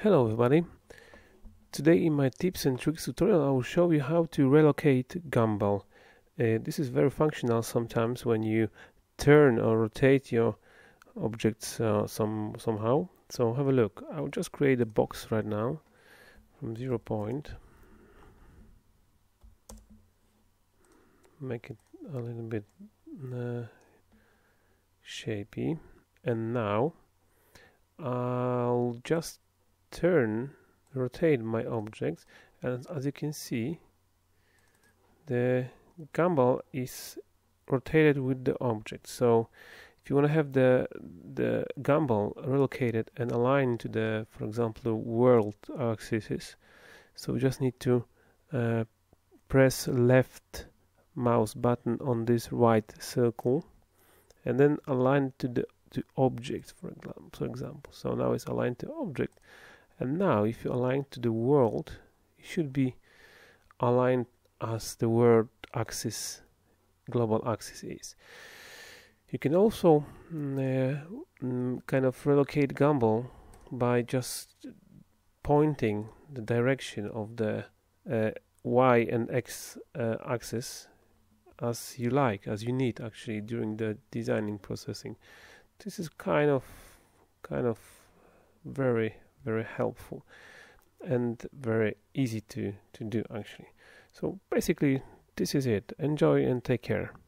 Hello everybody. Today in my tips and tricks tutorial I will show you how to relocate Gumball. This is very functional sometimes when you turn or rotate your objects somehow. So have a look. I will just create a box right now from 0 point. Make it a little bit shapy, and now I'll just rotate my objects, and as you can see the Gumball is rotated with the object. So if you want to have the Gumball relocated and aligned to the, for example, world axis, so we just need to press left mouse button on this right circle and then align to the object, for example. So now it's aligned to object, and now if you align to the world, it should be aligned as the world axis, global axis is. You can also kind of relocate Gumball by just pointing the direction of the Y and X axis as you like, as you need actually during the designing processing. This is kind of very helpful and very easy to do actually. So basically this is it. Enjoy and take care.